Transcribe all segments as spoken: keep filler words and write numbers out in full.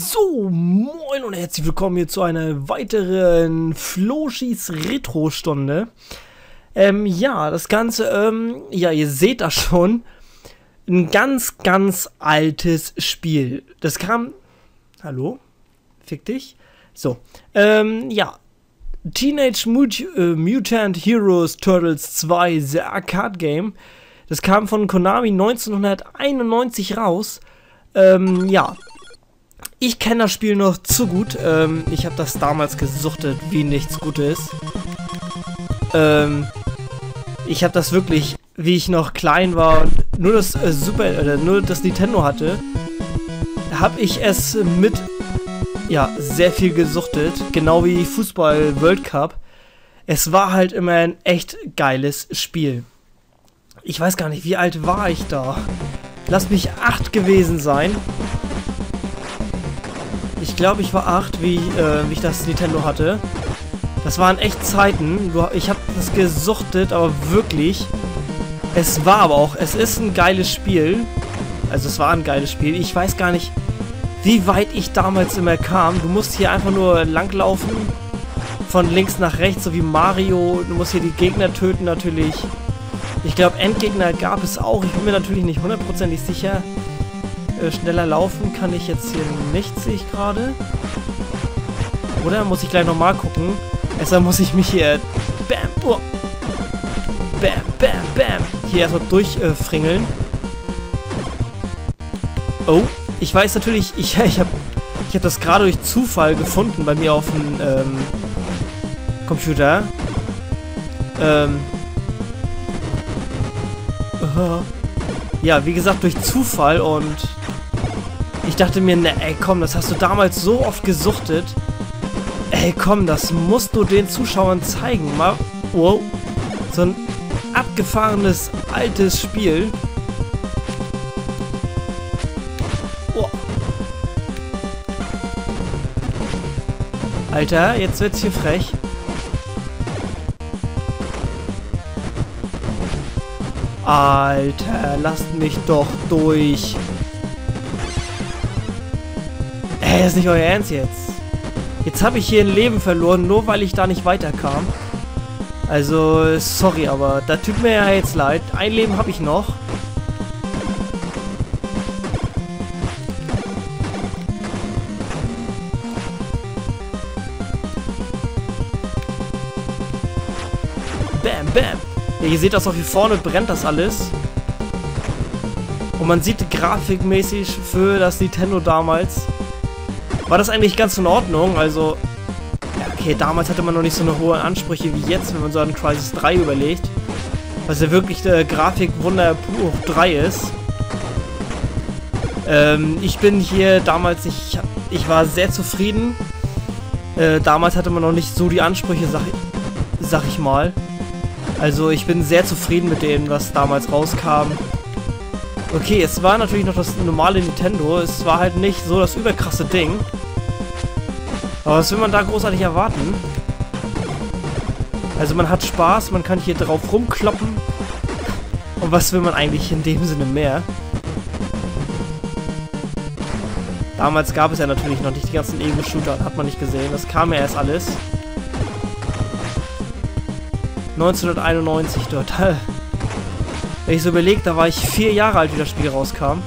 So, moin und herzlich willkommen hier zu einer weiteren Floschis Retro-Stunde. Ähm, ja, das Ganze, ähm, ja, ihr seht das schon, ein ganz, ganz altes Spiel. Das kam, hallo? Fick dich? So, ähm, ja, Teenage Mut äh, Mutant Heroes Turtles zwei, The Arcade Game. Das kam von Konami neunzehnhunderteinundneunzig raus. Ähm, ja. Ich kenne das Spiel noch zu gut. Ähm, ich habe das damals gesuchtet, wie nichts Gutes. Ähm, ich habe das wirklich, wie ich noch klein war und nur das äh, Super, äh, nur das Nintendo hatte, habe ich es mit, ja, sehr viel gesuchtet. Genau wie Fußball World Cup. Es war halt immer ein echt geiles Spiel. Ich weiß gar nicht, wie alt war ich da? Lass mich acht gewesen sein. Ich glaube, ich war acht, wie, äh, wie ich das Nintendo hatte. Das waren echt Zeiten. Ich habe das gesuchtet, aber wirklich. Es war aber auch, es ist ein geiles Spiel. Also es war ein geiles Spiel. Ich weiß gar nicht, wie weit ich damals immer kam. Du musst hier einfach nur langlaufen. Von links nach rechts, so wie Mario. Du musst hier die Gegner töten natürlich. Ich glaube, Endgegner gab es auch. Ich bin mir natürlich nicht hundertprozentig sicher. Äh, schneller laufen kann ich jetzt hier nicht, sehe ich gerade. Oder muss ich gleich nochmal gucken? Erstmal muss ich mich hier bam, oh, bam, bam, bam hier erstmal durchfringeln. Äh, oh, ich weiß natürlich, ich, ich habe ich hab das gerade durch Zufall gefunden bei mir auf dem ähm, Computer. Ähm, uh, ja, wie gesagt, durch Zufall und ich dachte mir, ne, ey, komm, das hast du damals so oft gesuchtet. Ey, komm, das musst du den Zuschauern zeigen. Mal, wow, so ein abgefahrenes, altes Spiel. Oh. Alter, jetzt wird's hier frech. Alter, lasst mich doch durch. Ey, das ist nicht euer Ernst jetzt. Jetzt habe ich hier ein Leben verloren, nur weil ich da nicht weiterkam. Also, sorry, aber da tut mir ja jetzt leid. Ein Leben habe ich noch. Bam, bam. Ja, ihr seht das auch hier vorne, brennt das alles. Und man sieht grafikmäßig für das Nintendo damals, war das eigentlich ganz in Ordnung. Also, ja, okay, damals hatte man noch nicht so eine hohe Ansprüche wie jetzt, wenn man so an Crysis drei überlegt. Was ja wirklich der Grafikwunder pur hoch drei ist. Ähm, ich bin hier damals, ich, ich war sehr zufrieden. Äh, damals hatte man noch nicht so die Ansprüche, sag, sag ich mal. Also ich bin sehr zufrieden mit dem, was damals rauskam. Okay, es war natürlich noch das normale Nintendo. Es war halt nicht so das überkrasse Ding. Aber was will man da großartig erwarten? Also man hat Spaß, man kann hier drauf rumkloppen. Und was will man eigentlich in dem Sinne mehr? Damals gab es ja natürlich noch nicht die ganzen Ego-Shooter, hat man nicht gesehen. Das kam ja erst alles. neunzehnhunderteinundneunzig dort. Wenn ich so überlege, da war ich vier Jahre alt, wie das Spiel rauskam.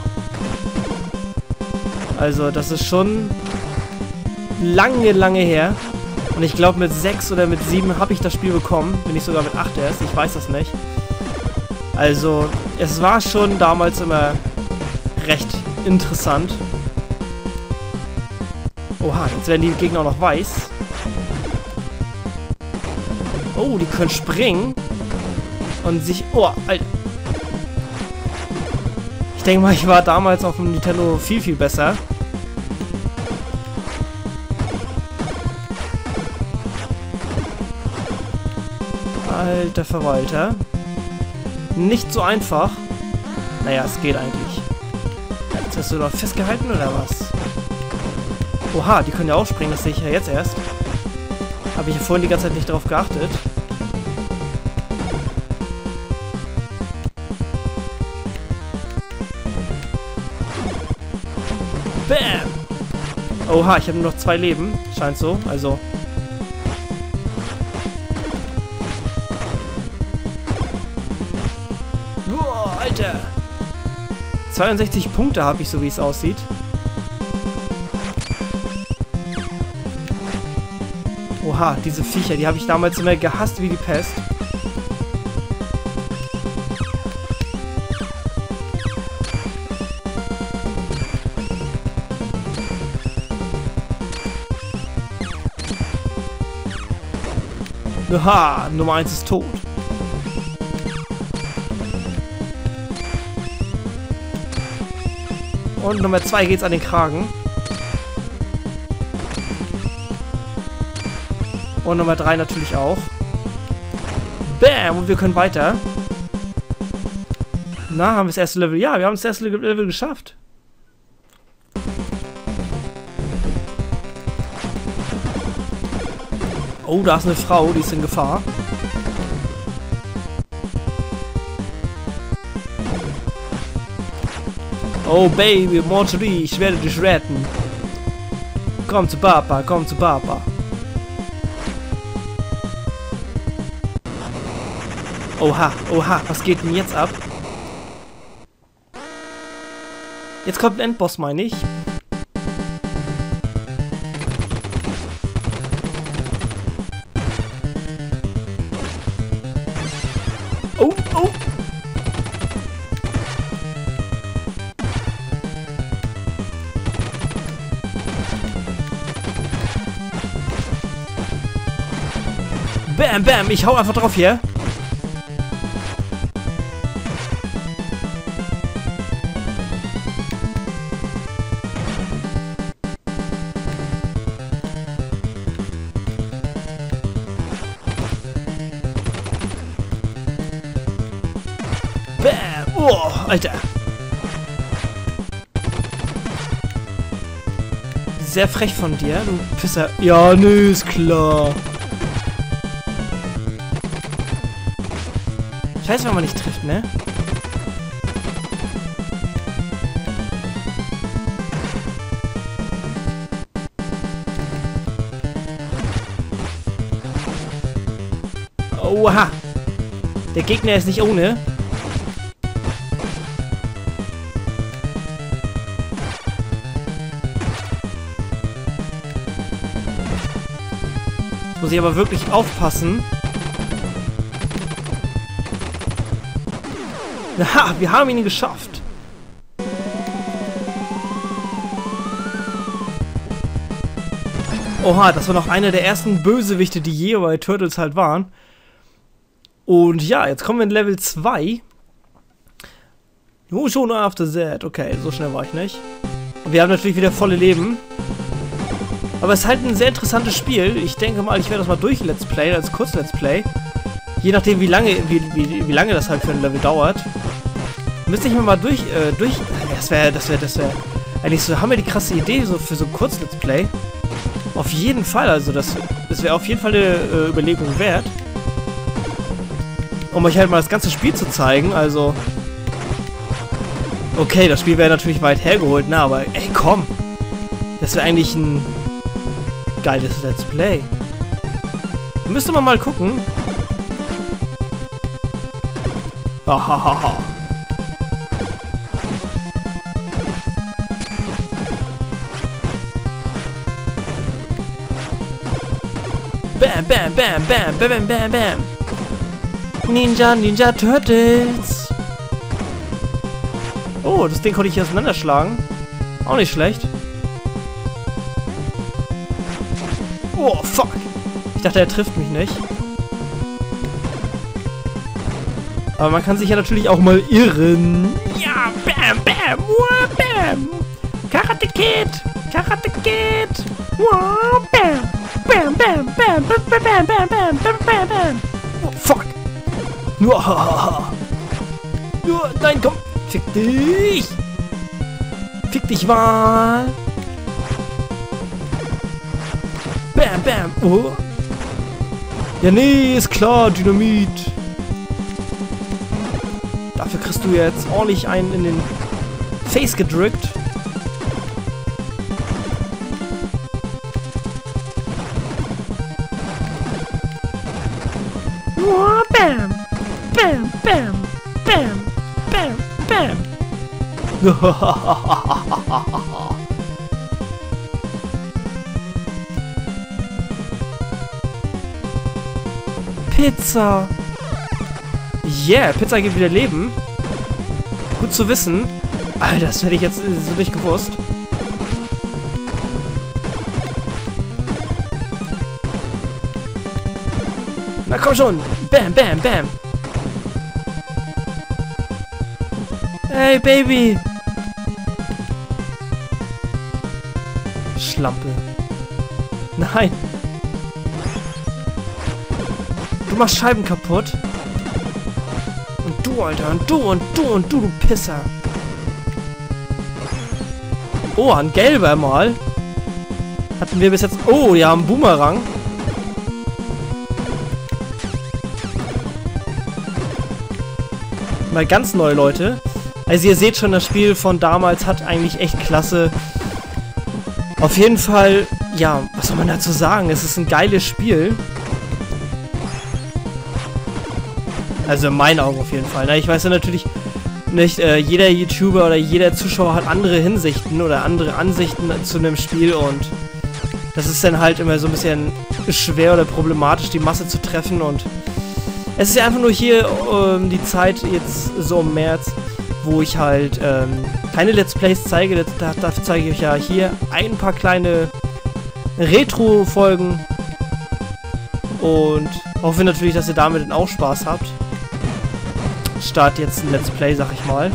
Also das ist schon lange, lange her. Und ich glaube mit sechs oder mit sieben habe ich das Spiel bekommen. Bin ich sogar mit acht erst, ich weiß das nicht. Also es war schon damals immer recht interessant. Oha, jetzt werden die Gegner auch noch weiß. Oh, die können springen. Und sich... Oh, Alter. Ich denke mal, ich war damals auf dem Nintendo viel, viel besser. Alter Verwalter. Nicht so einfach. Naja, es geht eigentlich. Jetzt hast du noch festgehalten, oder was? Oha, die können ja auch springen, das sehe ich ja jetzt erst. Habe ich ja vorhin die ganze Zeit nicht drauf geachtet. Bam! Oha, ich habe nur noch zwei Leben. Scheint so. Also. Boah, Alter. zweiundsechzig Punkte habe ich, so wie es aussieht. Oha, diese Viecher, die habe ich damals immer gehasst wie die Pest. Aha, Nummer eins ist tot. Und Nummer zwei geht's an den Kragen. Und Nummer drei natürlich auch. Bam! Und wir können weiter. Na, haben wir das erste Level? Ja, wir haben das erste Level geschafft. Oh, da ist eine Frau, die ist in Gefahr. Oh, Baby, Marjorie, ich werde dich retten. Komm zu Papa, komm zu Papa. Oha, oha, was geht denn jetzt ab? Jetzt kommt ein Endboss, meine ich. Oh, oh. Bam, bam, ich hau einfach drauf hier. Bam! Oh, Alter! Sehr frech von dir, du Pisser. Ja, nö, ist klar. Scheiße, wenn man nicht trifft, ne? Oha! Der Gegner ist nicht ohne. Muss ich aber wirklich aufpassen. Ha, wir haben ihn geschafft. Oha, das war noch einer der ersten Bösewichte, die je bei Turtles halt waren. Und ja, jetzt kommen wir in Level zwei. Nur schon after that. Okay, so schnell war ich nicht. Und wir haben natürlich wieder volle Leben. Aber es ist halt ein sehr interessantes Spiel. Ich denke mal, ich werde das mal durch Let's Play, als Kurz-Let's Play. Je nachdem, wie lange, wie, wie, wie lange das halt für ein Level dauert. Müsste ich mir mal durch, äh, durch... Das wäre, das wäre, das wäre... Eigentlich so, haben wir die krasse Idee so für so ein Kurz-Let's Play. Auf jeden Fall, also das, das wäre auf jeden Fall eine äh, Überlegung wert. Um euch halt mal das ganze Spiel zu zeigen, also... Okay, das Spiel wäre natürlich weit hergeholt, na, aber ey, komm! Das wäre eigentlich ein... geiles Let's Play. Müsste man mal gucken. Hahaha. Bam, bam, bam, bam, bam, bam, bam. Ninja, Ninja Turtles. Oh, das Ding konnte ich hier auseinanderschlagen. Auch nicht schlecht. Oh, fuck. Ich dachte, er trifft mich nicht. Aber man kann sich ja natürlich auch mal irren. Ja, bam, bam, wah, bam. Karate Kid, Karate Kid. Wah, bam, bam, bam, bam, bam, bam, bam, bam, bam, bam, bam. Oh, fuck. Wah. Nein, komm. Fick dich. Fick dich mal. Bam, bam. Oh. Ja, nee, ist klar, Dynamit. Dafür kriegst du jetzt ordentlich einen in den Face gedrückt. Oh, bam! Bam, bam, bam, bam, bam! Pizza! Yeah, Pizza gibt wieder Leben. Gut zu wissen. Alter, das hätte ich jetzt so nicht gewusst. Na komm schon! Bam, bam, bam! Hey, Baby! Schlampe. Nein! Du machst Scheiben kaputt. Und du, Alter, und du, und du, und du, du Pisser. Oh, ein gelber mal. Hatten wir bis jetzt... Oh, die haben Boomerang. Mal ganz neu, Leute. Also ihr seht schon, das Spiel von damals hat eigentlich echt klasse. Auf jeden Fall, ja, was soll man dazu sagen? Es ist ein geiles Spiel. Also in meinen Augen auf jeden Fall. Na, ich weiß ja natürlich nicht, äh, jeder YouTuber oder jeder Zuschauer hat andere Hinsichten oder andere Ansichten zu einem Spiel und das ist dann halt immer so ein bisschen schwer oder problematisch, die Masse zu treffen und es ist ja einfach nur hier ähm, die Zeit jetzt so im März, wo ich halt ähm, keine Let's Plays zeige. Da, dafür zeige ich euch ja hier ein paar kleine Retro-Folgen und hoffe natürlich, dass ihr damit dann auch Spaß habt. Start jetzt ein Let's Play, sag ich mal.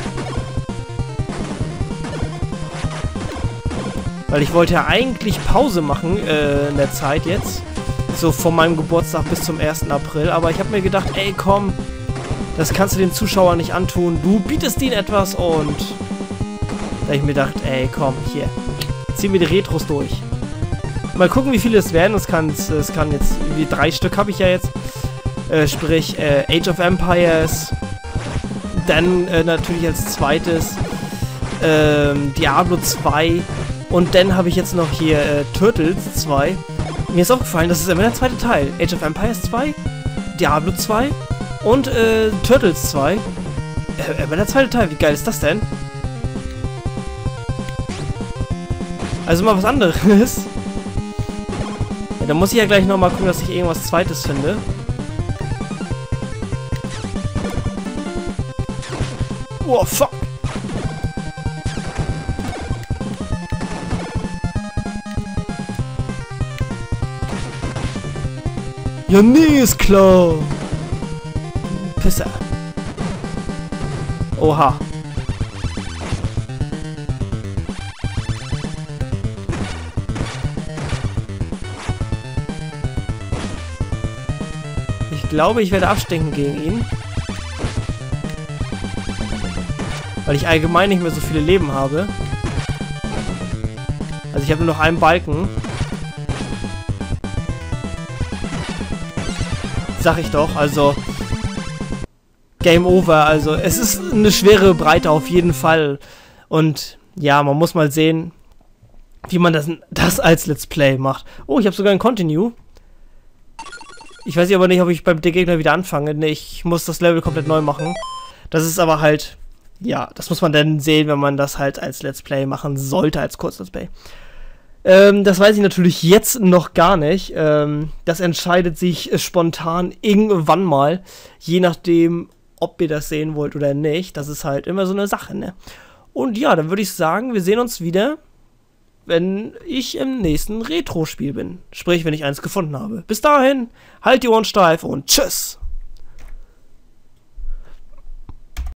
Weil ich wollte ja eigentlich Pause machen äh, in der Zeit jetzt. So von meinem Geburtstag bis zum ersten April. Aber ich habe mir gedacht, ey komm, das kannst du den Zuschauern nicht antun. Du bietest ihnen etwas und da habe ich mir gedacht, ey komm, hier, zieh mir die Retros durch. Mal gucken, wie viele es werden. Es kann, es kann jetzt, wie drei Stück habe ich ja jetzt. Äh, sprich, äh, Age of Empires. Dann äh, natürlich als zweites ähm, Diablo zwei. Und dann habe ich jetzt noch hier äh, Turtles zwei. Mir ist aufgefallen, das ist immer der zweite Teil. Age of Empires zwei, Diablo zwei und äh, Turtles zwei. Äh, immer der zweite Teil. Wie geil ist das denn? Also mal was anderes. Ja, da muss ich ja gleich nochmal gucken, dass ich irgendwas Zweites finde. Oh, fuck. Ja, nee, ist klar. Pisser. Oha. Ich glaube, ich werde abstinken gegen ihn. Weil ich allgemein nicht mehr so viele Leben habe. Also ich habe nur noch einen Balken. Sag ich doch, also Game Over, also es ist eine schwere Breite auf jeden Fall. Und ja, man muss mal sehen, wie man das, das als Let's Play macht. Oh, ich habe sogar ein Continue. Ich weiß aber nicht, ob ich beim Gegner wieder anfange. Ne, ich muss das Level komplett neu machen. Das ist aber halt, ja, das muss man dann sehen, wenn man das halt als Let's Play machen sollte, als Kurz-Let's Play. Ähm, das weiß ich natürlich jetzt noch gar nicht. Ähm, das entscheidet sich spontan irgendwann mal, je nachdem, ob ihr das sehen wollt oder nicht. Das ist halt immer so eine Sache, ne? Und ja, dann würde ich sagen, wir sehen uns wieder, wenn ich im nächsten Retro-Spiel bin. Sprich, wenn ich eins gefunden habe. Bis dahin, halt die Ohren steif und tschüss!